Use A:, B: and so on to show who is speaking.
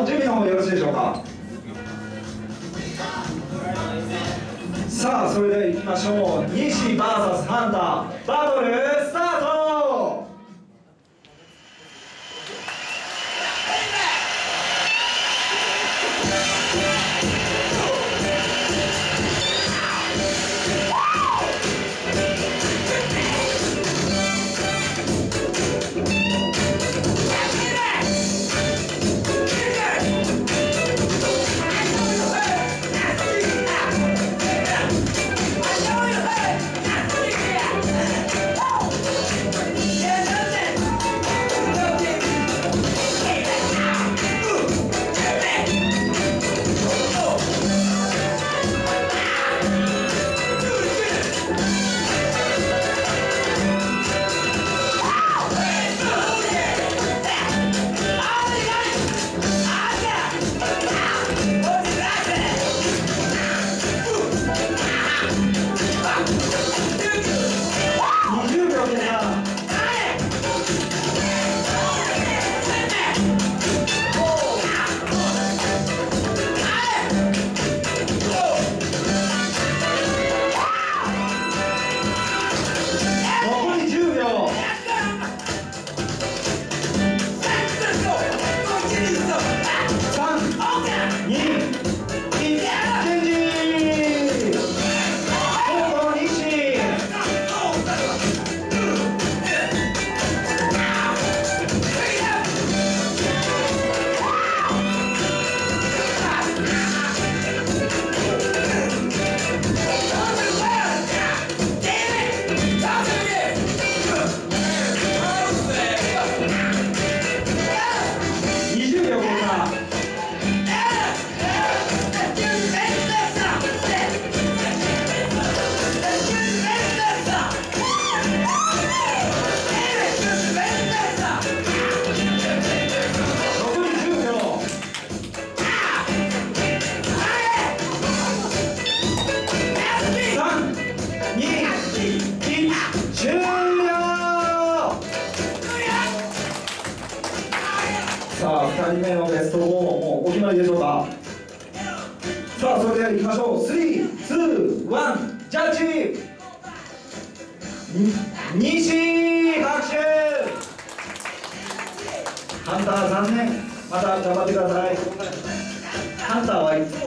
A: 準備の方よろしいでしょうか。さあそれではいきましょう。西 VS ハンターバトルスタート。さあ2人目のベスト4もうお決まりでしょうか。さあそれではいきましょう。3、2、1ジャッジ。西拍手。ハンター残念。また頑張ってください。ハンターはいつも